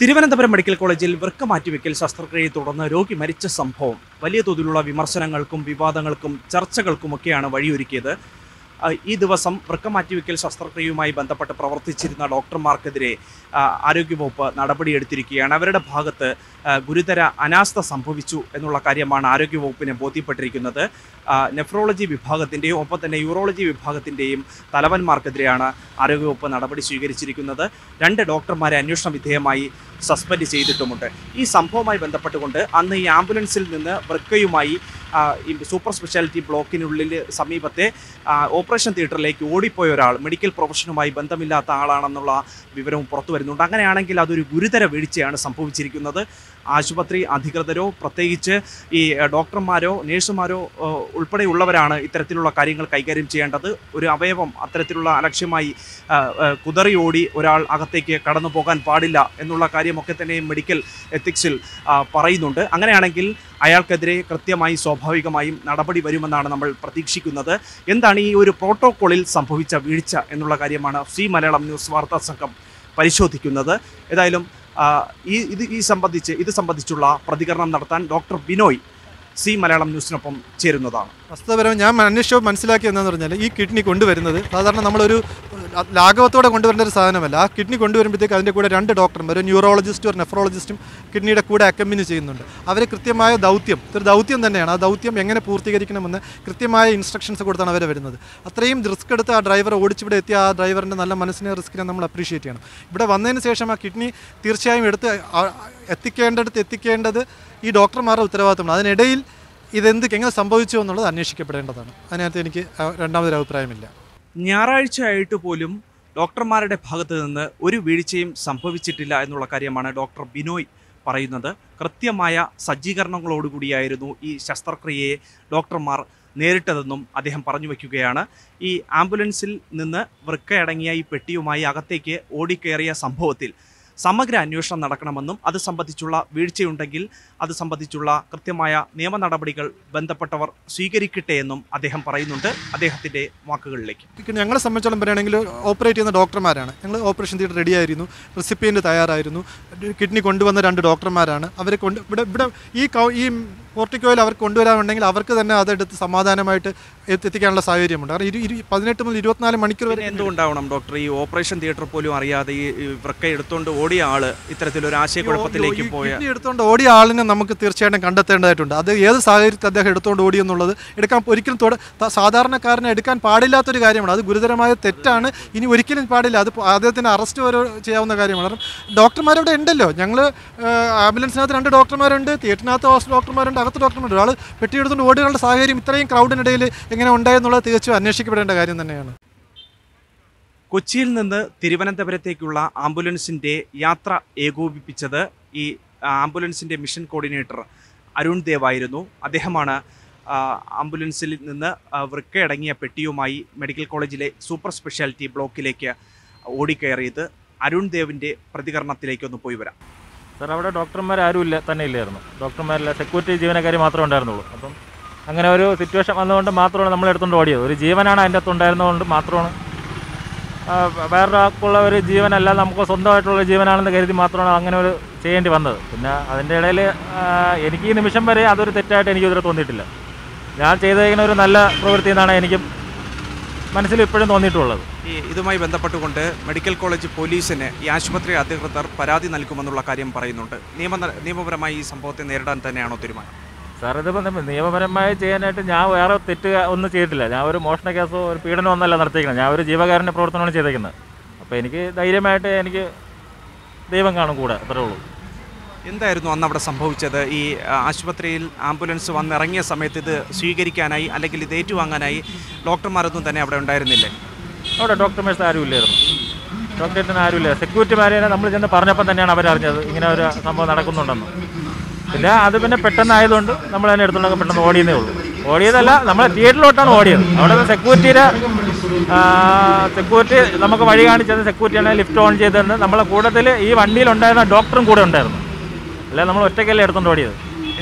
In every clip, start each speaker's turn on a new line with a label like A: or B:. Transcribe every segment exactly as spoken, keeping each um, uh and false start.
A: Thiruvananthapuram medical കോളേജിൽ വൃക്ക മാറ്റിവെക്കൽ ശസ്ത്രക്രിയയെ തുടർന്ന് രോഗി മരിച്ച സംഭവം വലിയ തോതിലുള്ള വിമർശനങ്ങൾക്കും വിവാദങ്ങൾക്കും ചർച്ചകൾക്കുമൊക്കെയാണ് വഴിയൊരുക്കിയത്. ഈ ദിവസം വൃക്ക മാറ്റിവെക്കൽ ശസ്ത്രക്രിയയുമായി ബന്ധപ്പെട്ട് പ്രവർത്തിച്ചിരുന്ന ഡോക്ടർമാർക്കെതിരെ ആരോഗ്യവകുപ്പ് നടപടിയെടുത്തിരിക്കുകയാണ്. അവരുടെ ഭാഗത്ത് ഗുരുതര അനാസ്ഥ സംഭവിച്ചു എന്നുള്ള കാര്യമാണ് ആരോഗ്യവകുപ്പിന് ബോധ്യപ്പെട്ടിരിക്കുന്നത്. നെഫ്രോളജി വിഭാഗത്തിൻ്റെയും ഒപ്പം തന്നെ യൂറോളജി വിഭാഗത്തിൻ്റെയും തലവന്മാർക്കെതിരെയാണ് ആരോഗ്യവകുപ്പ് നടപടി സ്വീകരിച്ചിരിക്കുന്നത്. രണ്ട് ഡോക്ടർമാരെ അന്വേഷണ വിധേയമായി സസ്പെൻഡ് ചെയ്തിട്ടുമുണ്ട്. ഈ സംഭവവുമായി ബന്ധപ്പെട്ടുകൊണ്ട് അന്ന് ഈ ആംബുലൻസിൽ നിന്ന് വൃക്കയുമായി ഈ സൂപ്പർ സ്പെഷ്യാലിറ്റി ബ്ലോക്കിനുള്ളിൽ സമീപത്തെ ഓപ്പറേഷൻ തിയേറ്ററിലേക്ക് ഓടിപ്പോയ ഒരാൾ മെഡിക്കൽ പ്രൊഫഷനുമായി ബന്ധമില്ലാത്ത ആളാണെന്നുള്ള വിവരവും പുറത്തു വരുന്നുണ്ട്. അങ്ങനെയാണെങ്കിൽ അതൊരു ഗുരുതര വീഴ്ചയാണ് സംഭവിച്ചിരിക്കുന്നത്. ആശുപത്രി അധികൃതരോ പ്രത്യേകിച്ച് ഈ ഡോക്ടർമാരോ നേഴ്സുമാരോ ഉൾപ്പെടെയുള്ളവരാണ് ഇത്തരത്തിലുള്ള കാര്യങ്ങൾ കൈകാര്യം ചെയ്യേണ്ടത്. ഒരു അവയവം അത്തരത്തിലുള്ള അലക്ഷ്യമായി കുതറി ഓടി ഒരാൾ അകത്തേക്ക് കടന്നു പോകാൻ പാടില്ല എന്നുള്ള കാര്യമൊക്കെ തന്നെ മെഡിക്കൽ എത്തിക്സിൽ പറയുന്നുണ്ട്. അങ്ങനെയാണെങ്കിൽ അയാൾക്കെതിരെ കൃത്യമായി സ്വാഭാവികമായും നടപടി വരുമെന്നാണ് നമ്മൾ പ്രതീക്ഷിക്കുന്നത്. എന്താണ് ഈ ഒരു പ്രോട്ടോക്കോളിൽ സംഭവിച്ച വീഴ്ച എന്നുള്ള കാര്യമാണ് സീ മലയാളം ന്യൂസ് വാർത്താ സംഘം പരിശോധിക്കുന്നത്. ഏതായാലും ഈ ഇത് ഈ സംബന്ധിച്ച് ഇത് സംബന്ധിച്ചുള്ള പ്രതികരണം നടത്താൻ ഡോക്ടർ ബിനോയ് സീ മലയാളം ന്യൂസിനൊപ്പം ചേരുന്നതാണ്.
B: വസ്തുതപരം ഞാൻ അന്വേഷിച്ചപ്പോൾ മനസ്സിലാക്കിയതെന്ന് പറഞ്ഞാൽ ഈ കിഡ്നി കൊണ്ടുവരുന്നത് സാധാരണ നമ്മളൊരു ലാഘവത്തോടെ കൊണ്ടുവരുന്ന ഒരു സാധനമല്ല. ആ കിഡ്നി കൊണ്ടുവരുമ്പോഴത്തേക്ക് അതിൻ്റെ കൂടെ രണ്ട് ഡോക്ടർമാർ, ഒരു ന്യൂറോളജിസ്റ്റും ഒരു നെഫ്രോളജിസ്റ്റും കിഡ്നിയുടെ കൂടെ അക്കമ്പനി ചെയ്യുന്നുണ്ട്. അവർ കൃത്യമായ ദൗത്യം, ഇതൊരു ദൗത്യം തന്നെയാണ്. ആ ദൗത്യം എങ്ങനെ പൂർത്തീകരിക്കണമെന്ന് കൃത്യമായ ഇൻസ്ട്രക്ഷൻസ് കൊടുത്താണ് അവർ വരുന്നത്. അത്രയും റിസ്ക് എടുത്ത് ആ ഡ്രൈവർ ഓടിച്ചിവിടെ എത്തിയ ആ ഡ്രൈവറിൻ്റെ നല്ല മനസ്സിനെ റിസ്കിനെ നമ്മൾ അപ്രീഷിയേറ്റ് ചെയ്യണം. ഇവിടെ വന്നതിന് ശേഷം ആ കിഡ്നി തീർച്ചയായും എടുത്ത് എത്തിക്കേണ്ടടുത്ത് എത്തിക്കേണ്ടത് ഈ ഡോക്ടർമാരുടെ ഉത്തരവാദിത്തമാണ്. അതിനിടയിൽ ഇതെന്ത് എങ്ങനെ സംഭവിച്ചു എന്നുള്ളത് അന്വേഷിക്കപ്പെടേണ്ടതാണ്. അതിനകത്ത് എനിക്ക് രണ്ടാമതൊരു അഭിപ്രായമില്ല.
A: ഞായറാഴ്ചയായിട്ട് പോലും ഡോക്ടർമാരുടെ ഭാഗത്ത് നിന്ന് ഒരു വീഴ്ചയും സംഭവിച്ചിട്ടില്ല എന്നുള്ള കാര്യമാണ് ഡോക്ടർ ബിനോയ് പറയുന്നത്. കൃത്യമായ സജ്ജീകരണങ്ങളോടുകൂടിയായിരുന്നു ഈ ശസ്ത്രക്രിയയെ ഡോക്ടർമാർ നേരിട്ടതെന്നും അദ്ദേഹം പറഞ്ഞു വയ്ക്കുകയാണ്. ഈ ആംബുലൻസിൽ നിന്ന് വൃക്കയടങ്ങിയ ഈ പെട്ടിയുമായി അകത്തേക്ക് ഓടിക്കയറിയ സംഭവത്തിൽ സമഗ്ര അന്വേഷണം നടക്കണമെന്നും അത് സംബന്ധിച്ചുള്ള വീഴ്ചയുണ്ടെങ്കിൽ അത് സംബന്ധിച്ചുള്ള കൃത്യമായ നിയമ നടപടികൾ ബന്ധപ്പെട്ടവർ സ്വീകരിക്കട്ടെ എന്നും അദ്ദേഹം പറയുന്നുണ്ട്. അദ്ദേഹത്തിൻ്റെ വാക്കുകളിലേക്ക്
B: ഞങ്ങളെ സംബന്ധിച്ചോളം പറയുകയാണെങ്കിൽ ഓപ്പറേറ്റ് ചെയ്യുന്ന ഡോക്ടർമാരാണ്. ഞങ്ങൾ ഓപ്പറേഷൻ തിയേറ്റർ റെഡിയായിരുന്നു, റെസിപ്പിയൻ്റ് തയ്യാറായിരുന്നു. കിഡ്നി കൊണ്ടുവന്ന രണ്ട് ഡോക്ടർമാരാണ്. അവരെ കൊണ്ട് ഇവിടെ ഇവിടെ ഈ ഈ പോർട്ടിക്കോയിൽ അവർക്ക് കൊണ്ടുവരാനുണ്ടെങ്കിൽ അവർക്ക് തന്നെ അതെടുത്ത് സമാധാനമായിട്ട് എത്തിക്കാനുള്ള സാഹചര്യമുണ്ട്. കാരണം ഇരു പതിനെട്ട് മുതൽ ഇരുപത്തിനാല് മണിക്കൂർ വരെ
A: എന്തുകൊണ്ടാവണം ഡോക്ടർ ഈ ഓപ്പറേഷൻ തിയേറ്റർ പോലും അറിയാതെ ഈ വൃക്ക എടുത്തുകൊണ്ട് ഓടിയ ആള് ഇത്തരത്തിലൊരു ആശയക്കുഴപ്പത്തിലേക്ക് പോയ
B: എടുത്തുകൊണ്ട് ഓടിയ ആളിനെ നമുക്ക് തീർച്ചയായിട്ടും കണ്ടെത്തേണ്ടതായിട്ടുണ്ട്. അത് ഏത് സാഹചര്യത്തിൽ അദ്ദേഹം എടുത്തുകൊണ്ട് ഓടിയെന്നുള്ളത് എടുക്കാൻ ഒരിക്കലും സാധാരണക്കാരനെ എടുക്കാൻ പാടില്ലാത്തൊരു കാര്യമാണ്. അത് ഗുരുതരമായ തെറ്റാണ്. ഇനി ഒരിക്കലും പാടില്ല. അത് അദ്ദേഹത്തിന് അറസ്റ്റ് വരെ ചെയ്യാവുന്ന കാര്യമാണ്. കാരണം ഡോക്ടർമാരവിടെ ഉണ്ടല്ലോ. ഞങ്ങൾ ആംബുലൻസിനകത്ത് രണ്ട് ഡോക്ടർമാരുണ്ട്, തിയേറ്ററിനകത്ത് ഡോക്ടർമാരുണ്ട്, അകത്ത് ഡോക്ടർമാരുണ്ട്. ഒരാൾ പെട്ടിയെടുത്തുകൊണ്ട് ഓടിയുള്ള സാഹചര്യം ഇത്രയും ക്രൗഡിനിടയിൽ എങ്ങനെ ഉണ്ടായെന്നുള്ളത് തീർച്ചയായും അന്വേഷിക്കപ്പെടേണ്ട കാര്യം തന്നെയാണ്.
A: കൊച്ചിയിൽ നിന്ന് തിരുവനന്തപുരത്തേക്കുള്ള ആംബുലൻസിൻ്റെ യാത്ര ഏകോപിപ്പിച്ചത് ഈ ആംബുലൻസിൻ്റെ മിഷൻ കോർഡിനേറ്റർ അരുൺ ദേവ് ആയിരുന്നു. അദ്ദേഹമാണ് ആംബുലൻസിൽ നിന്ന് വൃക്കയടങ്ങിയ പെട്ടിയുമായി മെഡിക്കൽ കോളേജിലെ സൂപ്പർ സ്പെഷ്യാലിറ്റി ബ്ലോക്കിലേക്ക് ഓടിക്കയറിയത്. അരുൺ ദേവിൻ്റെ പ്രതികരണത്തിലേക്കൊന്ന് പോയി വരാം.
C: സാർ, അവിടെ ഡോക്ടർമാർ ആരും ഇല്ല തന്നെ ഇല്ലായിരുന്നു. ഡോക്ടർമാരില്ല, സെക്യൂരിറ്റി ജീവനക്കാർ മാത്രമേ ഉണ്ടായിരുന്നുള്ളൂ. അപ്പം അങ്ങനെ ഒരു സിറ്റുവേഷൻ വന്നതുകൊണ്ട് മാത്രമാണ് നമ്മൾ എടുത്തുകൊണ്ട് ഓടിയത്. ഒരു ജീവനാണ് അതിൻ്റെ അകത്ത് ഉണ്ടായിരുന്നതുകൊണ്ട് മാത്രമാണ്, വേറൊരാൾക്കുള്ള ഒരു ജീവനല്ല, നമുക്ക് സ്വന്തമായിട്ടുള്ള ജീവനാണെന്ന് കരുതി മാത്രമാണ് അങ്ങനെ ഒരു ചെയ്യേണ്ടി വന്നത്. പിന്നെ അതിൻ്റെ ഇടയിൽ എനിക്ക് ഈ നിമിഷം വരെ അതൊരു തെറ്റായിട്ട് എനിക്ക് ഇതുവരെ തോന്നിയിട്ടില്ല. ഞാൻ ചെയ്തേക്കുന്ന ഒരു നല്ല പ്രവൃത്തി എന്നാണ് എനിക്ക് മനസ്സിൽ ഇപ്പോഴും തോന്നിയിട്ടുള്ളത്.
A: ഈ ഇതുമായി ബന്ധപ്പെട്ടുകൊണ്ട് മെഡിക്കൽ കോളേജ് പോലീസിന് ഈ ആശുപത്രി അധികൃതർ പരാതി നൽകുമെന്നുള്ള കാര്യം പറയുന്നുണ്ട്. നിയമ നിയമപരമായി ഈ സംഭവത്തെ നേരിടാൻ തന്നെയാണോ തീരുമാനം?
C: സാർ, ഇതിപ്പോൾ നിയമപരമായി ചെയ്യാനായിട്ട് ഞാൻ വേറെ തെറ്റ് ഒന്നും ചെയ്തിട്ടില്ല. ഞാൻ ഒരു മോഷണ കേസോ ഒരു പീഡനമോ ഒന്നല്ല നടത്തിയിരിക്കുന്നത്. ഞാൻ ഒരു ജീവകാരുണ്യ പ്രവർത്തനമാണ് ചെയ്തേക്കുന്നത്. അപ്പോൾ എനിക്ക് ധൈര്യമായിട്ട് എനിക്ക് ദൈവം കാണും കൂടെ, അത്രേ ഉള്ളൂ.
A: എന്തായിരുന്നു അന്ന് അവിടെ സംഭവിച്ചത്? ഈ ആശുപത്രിയിൽ ആംബുലൻസ് വന്നിറങ്ങിയ സമയത്ത് ഇത് സ്വീകരിക്കാനായി അല്ലെങ്കിൽ ഇത് ഏറ്റുവാങ്ങാനായി ഡോക്ടർമാരൊന്നും തന്നെ അവിടെ ഉണ്ടായിരുന്നില്ലേ?
C: അവിടെ ഡോക്ടർമാർസ് ആരും ഇല്ലായിരുന്നു. ഡോക്ടറേറ്റിന് ആരുമില്ല. സെക്യൂരിറ്റിമാരെ നമ്മൾ ചെന്ന് പറഞ്ഞപ്പോൾ തന്നെയാണ് അവരറിഞ്ഞത് ഇങ്ങനെ ഒരു സംഭവം നടക്കുന്നുണ്ടെന്ന്. പിന്നെ അത് പിന്നെ പെട്ടെന്നായതുകൊണ്ട് നമ്മൾ തന്നെ എടുത്തുകൊണ്ടൊക്കെ പെട്ടെന്ന് ഓടിയതേ ഉള്ളൂ. ഓടിയതല്ല, നമ്മൾ തിയേറ്ററിലോട്ടാണ് ഓടിയത്. അവിടെ സെക്യൂരിറ്റിയുടെ സെക്യൂരിറ്റി നമുക്ക് വഴി കാണിച്ചത് സെക്യൂരിറ്റിയാണ് ലിഫ്റ്റ് ഓൺ ചെയ്തതെന്ന്. നമ്മളെ കൂട്ടത്തിൽ ഈ വണ്ടിയിലുണ്ടായിരുന്ന ഡോക്ടറും കൂടെ ഉണ്ടായിരുന്നു. അല്ല, നമ്മൾ ഒറ്റയ്ക്കല്ലേ എടുത്തുകൊണ്ട് ഓടിയത്.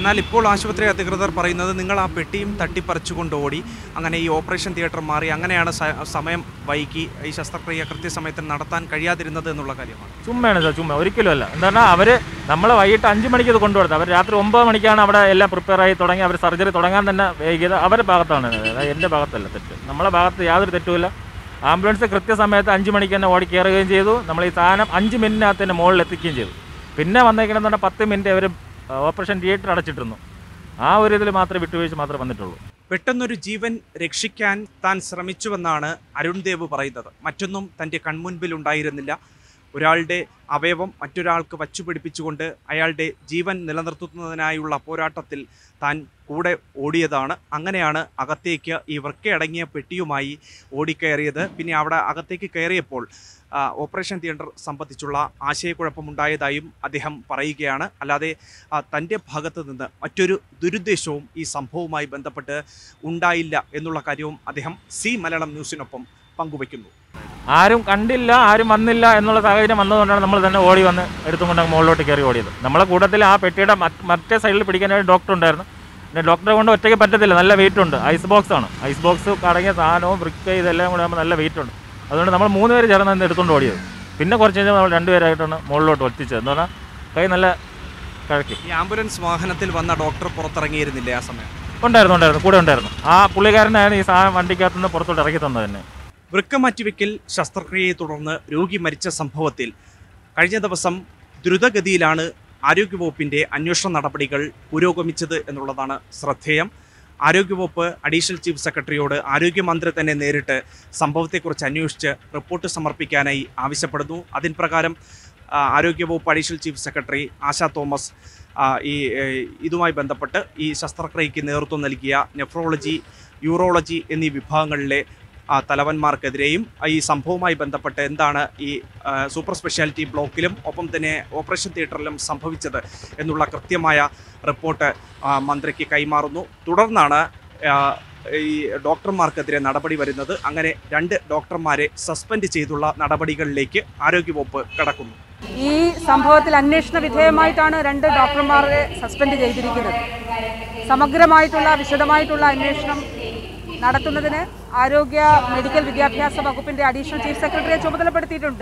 A: എന്നാൽ ഇപ്പോൾ ആശുപത്രി അധികൃതർ പറയുന്നത് നിങ്ങൾ ആ പെട്ടിയും തട്ടിപ്പറിച്ചുകൊണ്ട് ഓടി, അങ്ങനെ ഈ ഓപ്പറേഷൻ തിയേറ്റർ മാറി, അങ്ങനെയാണ് സമയം വൈകി ഈ ശസ്ത്രക്രിയ കൃത്യസമയത്തിന് നടത്താൻ കഴിയാതിരുന്നത് എന്നുള്ള കാര്യമാണ്.
C: ചുമ്മയാണ് സാർ, ചുമ്മ ഒരിക്കലും അല്ല. എന്താ പറഞ്ഞാൽ അവർ നമ്മൾ വൈകിട്ട് അഞ്ച് മണിക്ക് ഇത് കൊണ്ടുകൊടുത്തത്, അവർ രാത്രി ഒമ്പത് മണിക്കാണ് അവിടെ എല്ലാം പ്രിപ്പയർ ആയി തുടങ്ങി, അവർ സർജറി തുടങ്ങാൻ തന്നെ വൈകിയത് അവരുടെ ഭാഗത്താണ്, എൻ്റെ ഭാഗത്തല്ല തെറ്റ്. നമ്മളെ ഭാഗത്ത് യാതൊരു തെറ്റുമില്ല. ആംബുലൻസ് കൃത്യസമയത്ത് അഞ്ച് മണിക്ക് തന്നെ ഓടി കയറുകയും ചെയ്തു. നമ്മൾ ഈ സാധനം അഞ്ച് മിനിറ്റിനകത്ത് തന്നെ മുകളിൽ എത്തിക്കുകയും ചെയ്തു. പിന്നെ വന്നേക്കണമെന്ന് പറഞ്ഞാൽ പത്ത് മിനിറ്റ് അവർ ഓപ്പറേഷൻ തിയേറ്റർ അടച്ചിട്ടിരുന്നു. ആ ഒരു ഇതിൽ മാത്രമേ വിട്ടുവീഴ്ച മാത്രമേ വന്നിട്ടുള്ളൂ.
A: പെട്ടെന്നൊരു ജീവൻ രക്ഷിക്കാൻ താൻ ശ്രമിച്ചുവെന്നാണ് അരുൺ ദേവ് പറയുന്നത്. മറ്റൊന്നും തൻ്റെ കൺമുൻപിൽ ഉണ്ടായിരുന്നില്ല. ഒരാളുടെ അവയവം മറ്റൊരാൾക്ക് വച്ചുപിടിപ്പിച്ചുകൊണ്ട് അയാളുടെ ജീവൻ നിലനിർത്തുന്നതിനായുള്ള പോരാട്ടത്തിൽ താൻ കൂടെ ഓടിയതാണ്. അങ്ങനെയാണ് അകത്തേക്ക് ഈ വൃക്കയടങ്ങിയ പെട്ടിയുമായി ഓടിക്കയറിയത്. പിന്നെ അവിടെ അകത്തേക്ക് കയറിയപ്പോൾ ഓപ്പറേഷൻ തിയേറ്റർ സംബന്ധിച്ചുള്ള ആശയക്കുഴപ്പമുണ്ടായതായും അദ്ദേഹം പറയുകയാണ്. അല്ലാതെ തൻ്റെ ഭാഗത്ത് നിന്ന് മറ്റൊരു ദുരുദ്ദേശവും ഈ സംഭവവുമായി ബന്ധപ്പെട്ട് ഉണ്ടായില്ല എന്നുള്ള കാര്യവും അദ്ദേഹം സീ മലയാളം ന്യൂസിനൊപ്പം പങ്കുവയ്ക്കുന്നു.
C: ആരും കണ്ടില്ല, ആരും വന്നില്ല എന്നുള്ള സാഹചര്യം വന്നതുകൊണ്ടാണ് നമ്മൾ തന്നെ ഓടി വന്ന് എടുത്തുകൊണ്ട് മുകളിലോട്ട് കയറി ഓടിയത്. നമ്മളെ കൂട്ടത്തിൽ ആ പെട്ടിയുടെ മറ്റേ സൈഡിൽ പിടിക്കാനായിട്ട് ഡോക്ടർ ഉണ്ടായിരുന്നു. പിന്നെ ഡോക്ടറെ കൊണ്ട് ഒറ്റയ്ക്ക് പറ്റത്തില്ല, നല്ല വെയിറ്റ് ഉണ്ട്. ഐസ് ബോക്സ് ആണ്, ഐസ് ബോക്സ് അടങ്ങിയ സാധനവും വൃക്ക ഇതെല്ലാം കൂടെ ആകുമ്പോൾ നല്ല വെയിറ്റ് ഉണ്ട്. അതുകൊണ്ട് നമ്മൾ മൂന്ന് പേര് ചേർന്ന് നിന്ന് എടുത്തുകൊണ്ട് ഓടിയത്. പിന്നെ കുറച്ച് കഴിഞ്ഞാൽ നമ്മൾ രണ്ടുപേരായിട്ടാണ് മുകളിലോട്ട് എത്തിച്ചത്. എന്ന് പറഞ്ഞാൽ കൈ നല്ല കഴക്കി.
A: ഈ ആംബുലൻസ് വാഹനത്തിൽ വന്ന ഡോക്ടർ പുറത്തിറങ്ങിയിരുന്നില്ലേ ആ സമയം?
C: ഉണ്ടായിരുന്നു ഉണ്ടായിരുന്നു കൂടെ ഉണ്ടായിരുന്നു. ആ പുള്ളിക്കാരനായിരുന്നു ഈ സാധനം വണ്ടിക്കകത്തുനിന്ന് പുറത്തോട്ട് ഇറക്കി തന്നത് തന്നെ.
A: വൃക്ക മാറ്റിവെക്കൽ ശസ്ത്രക്രിയയെ തുടർന്ന് രോഗി മരിച്ച സംഭവത്തിൽ കഴിഞ്ഞ ദിവസം ദ്രുതഗതിയിലാണ് ആരോഗ്യവകുപ്പിൻ്റെ അന്വേഷണ നടപടികൾ പുരോഗമിച്ചത് എന്നുള്ളതാണ് ശ്രദ്ധേയം. ആരോഗ്യവകുപ്പ് അഡീഷണൽ ചീഫ് സെക്രട്ടറിയോട് ആരോഗ്യമന്ത്രി തന്നെ നേരിട്ട് സംഭവത്തെക്കുറിച്ച് അന്വേഷിച്ച് റിപ്പോർട്ട് സമർപ്പിക്കാനായി ആവശ്യപ്പെടുന്നു. അതിൻ പ്രകാരം ആരോഗ്യവകുപ്പ് additional chief secretary Asha Thomas ഈ ഇതുമായി ബന്ധപ്പെട്ട് ഈ ശസ്ത്രക്രിയയ്ക്ക് നേതൃത്വം നൽകിയ നെഫ്രോളജി, യൂറോളജി എന്നീ വിഭാഗങ്ങളിലെ തലവന്മാർക്കെതിരെയും ഈ സംഭവവുമായി ബന്ധപ്പെട്ട് എന്താണ് ഈ സൂപ്പർ സ്പെഷ്യാലിറ്റി ബ്ലോക്കിലും ഒപ്പം തന്നെ ഓപ്പറേഷൻ തിയേറ്ററിലും സംഭവിച്ചത് എന്നുള്ള കൃത്യമായ റിപ്പോർട്ട് മന്ത്രിക്ക് കൈമാറുന്നു. തുടർന്നാണ് ഈ ഡോക്ടർമാർക്കെതിരെ നടപടി വരുന്നത്. അങ്ങനെ രണ്ട് ഡോക്ടർമാരെ സസ്പെൻഡ് ചെയ്തുള്ള നടപടികളിലേക്ക് ആരോഗ്യവകുപ്പ് കടക്കുന്നു.
D: ഈ സംഭവത്തിൽ അന്വേഷണ വിധേയമായിട്ടാണ് രണ്ട് ഡോക്ടർമാരെ സസ്പെൻഡ് ചെയ്തിരിക്കുന്നത്. സമഗ്രമായിട്ടുള്ള വിശദമായിട്ടുള്ള അന്വേഷണം നടത്തുന്നതിന് ആരോഗ്യ മെഡിക്കൽ വിദ്യാഭ്യാസ വകുപ്പിന്റെ അഡീഷണൽ ചീഫ് സെക്രട്ടറിയെ ചുമതലപ്പെടുത്തിയിട്ടുണ്ട്.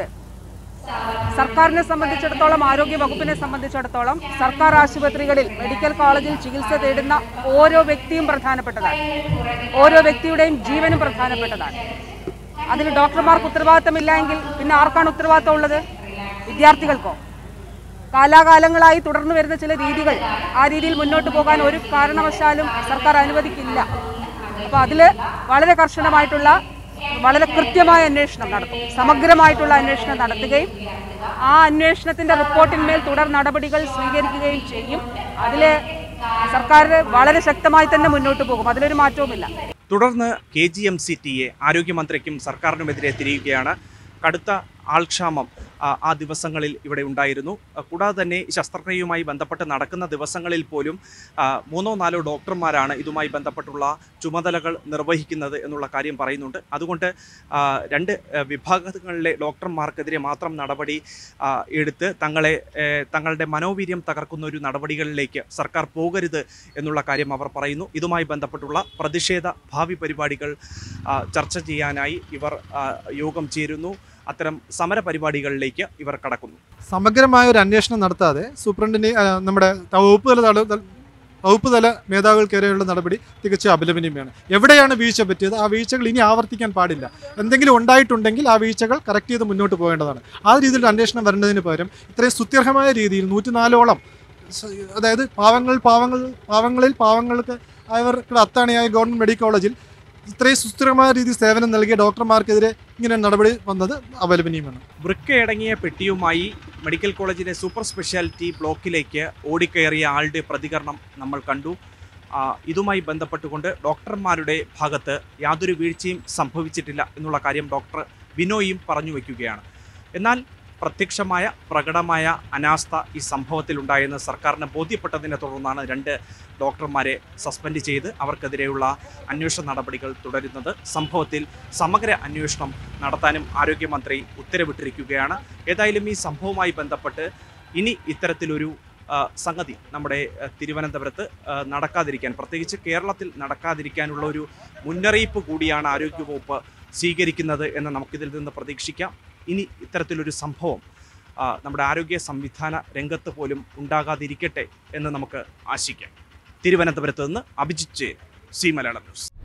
D: സർക്കാരിനെ സംബന്ധിച്ചിടത്തോളം, ആരോഗ്യ വകുപ്പിനെ സംബന്ധിച്ചിടത്തോളം സർക്കാർ ആശുപത്രികളിൽ മെഡിക്കൽ കോളേജിൽ ചികിത്സ തേടുന്ന ഓരോ വ്യക്തിയും പ്രധാനപ്പെട്ടതാണ്. ഓരോ വ്യക്തിയുടെയും ജീവനും പ്രധാനപ്പെട്ടതാണ്. അതിൽ ഡോക്ടർമാർക്ക് ഉത്തരവാദിത്തമില്ല എങ്കിൽ പിന്നെ ആർക്കാണ് ഉത്തരവാദിത്തം ഉള്ളത്? വിദ്യാർത്ഥികൾക്കോ? കാലാകാലങ്ങളായി തുടർന്നു വരുന്ന ചില രീതികൾ, ആ രീതിയിൽ മുന്നോട്ട് പോകാൻ ഒരു കാരണവശാലും സർക്കാർ അനുവദിക്കില്ല. അപ്പോൾ അതിൽ വളരെ കർശനമായിട്ടുള്ള, വളരെ കൃത്യമായ അന്വേഷണം നടത്തും. സമഗ്രമായിട്ടുള്ള അന്വേഷണം നടത്തുകയും ആ അന്വേഷണത്തിൻ്റെ റിപ്പോർട്ടിന്മേൽ തുടർ നടപടികൾ സ്വീകരിക്കുകയും ചെയ്യും. അതിൽ സർക്കാർ വളരെ ശക്തമായി തന്നെ മുന്നോട്ട് പോകും. അതിലൊരു മാറ്റവുമില്ല.
A: തുടർന്ന് K G M C T A ആരോഗ്യമന്ത്രിക്കും സർക്കാരിനുമെതിരെ തിരിയുകയാണ്. കടുത്ത ആൾക്ഷാമം ആ ദിവസങ്ങളിൽ ഇവിടെ ഉണ്ടായിരുന്നു. കൂടാതെ തന്നെ ശസ്ത്രക്രിയയുമായി ബന്ധപ്പെട്ട് നടക്കുന്ന ദിവസങ്ങളിൽ പോലും മൂന്നോ നാലോ ഡോക്ടർമാരാണ് ഇതുമായി ബന്ധപ്പെട്ടുള്ള ചുമതലകൾ നിർവഹിക്കുന്നത് എന്നുള്ള കാര്യം പറയുന്നുണ്ട്. അതുകൊണ്ട് രണ്ട് വിഭാഗങ്ങളിലെ ഡോക്ടർമാർക്കെതിരെ മാത്രം നടപടി എടുത്ത് തങ്ങളെ തങ്ങളുടെ മനോവീര്യം തകർക്കുന്ന ഒരു നടപടികളിലേക്ക് സർക്കാർ പോകരുത് എന്നുള്ള കാര്യം അവർ പറയുന്നു. ഇതുമായി ബന്ധപ്പെട്ടുള്ള പ്രതിഷേധ ഭാവി പരിപാടികൾ ചർച്ച ചെയ്യാനായി ഇവർ യോഗം ചേരുന്നു. അത്തരം സമര പരിപാടികളിലേക്ക് ഇവർ കടക്കുന്നു.
B: സമഗ്രമായ ഒരു അന്വേഷണം നടത്താതെ സൂപ്രണ്ടിനെ നമ്മുടെ വകുപ്പ് തല വകുപ്പ് തല മേധാവികൾക്കെതിരെയുള്ള നടപടി തികച്ചും അപലപനീയമാണ്. എവിടെയാണ് വീഴ്ച പറ്റിയത്, ആ വീഴ്ചകൾ ഇനി ആവർത്തിക്കാൻ പാടില്ല. എന്തെങ്കിലും ഉണ്ടായിട്ടുണ്ടെങ്കിൽ ആ വീഴ്ചകൾ കറക്റ്റ് ചെയ്ത് മുന്നോട്ട് പോകേണ്ടതാണ്. ആ രീതിയിൽ അന്വേഷണം വരേണ്ടതിന് പകരം ഇത്രയും സ്തുത്യർഹമായ രീതിയിൽ നൂറ്റിനാലോളം, അതായത് പാവങ്ങൾ പാവങ്ങൾ പാവങ്ങളിൽ പാവങ്ങൾക്ക് അവർക്ക് അത്താണിയായ ഗവൺമെൻറ് മെഡിക്കൽ കോളേജിൽ ഇത്രയും സുസ്ഥിരമായ രീതിയിൽ സേവനം നൽകിയ ഡോക്ടർമാർക്കെതിരെ ഇങ്ങനെ നടപടി വന്നത് അപലപനീയമാണ്.
A: വൃക്കയടങ്ങിയ പെട്ടിയുമായി മെഡിക്കൽ കോളേജിലെ സൂപ്പർ സ്പെഷ്യാലിറ്റി ബ്ലോക്കിലേക്ക് ഓടിക്കയറിയ ആളുടെ പ്രതികരണം നമ്മൾ കണ്ടു. ഇതുമായി ബന്ധപ്പെട്ടുകൊണ്ട് ഡോക്ടർമാരുടെ ഭാഗത്ത് യാതൊരു വീഴ്ചയും സംഭവിച്ചിട്ടില്ല എന്നുള്ള കാര്യം ഡോക്ടർ ബിനോയും പറഞ്ഞു വയ്ക്കുകയാണ്. എന്നാൽ പ്രത്യക്ഷമായ പ്രകടമായ അനാസ്ഥ ഈ സംഭവത്തിലുണ്ടായെന്ന് സർക്കാരിന് ബോധ്യപ്പെട്ടതിനെ തുടർന്നാണ് രണ്ട് ഡോക്ടർമാരെ സസ്പെൻഡ് ചെയ്ത് അവർക്കെതിരെയുള്ള അന്വേഷണ നടപടികൾ തുടരുന്നത്. സംഭവത്തിൽ സമഗ്ര അന്വേഷണം നടത്താനും ആരോഗ്യമന്ത്രി ഉത്തരവിട്ടിരിക്കുകയാണ്. ഏതായാലും ഈ സംഭവവുമായി ബന്ധപ്പെട്ട് ഇനി ഇത്തരത്തിലൊരു സംഗതി നമ്മുടെ തിരുവനന്തപുരത്ത് നടക്കാതിരിക്കാൻ, പ്രത്യേകിച്ച് കേരളത്തിൽ നടക്കാതിരിക്കാനുള്ള ഒരു മുന്നറിയിപ്പ് കൂടിയാണ് ആരോഗ്യവകുപ്പ് സ്വീകരിക്കുന്നത് എന്ന് നമുക്കിതിൽ നിന്ന് പ്രതീക്ഷിക്കാം. ഇനി ഇത്തരത്തിലൊരു സംഭവം നമ്മുടെ ആരോഗ്യ സംവിധാന രംഗത്ത് പോലും ഉണ്ടാകാതിരിക്കട്ടെ എന്ന് നമുക്ക് ആശിക്കാം. തിരുവനന്തപുരത്ത് നിന്ന് അഭിജിത്ത്, സീ മലയാളം ന്യൂസ്.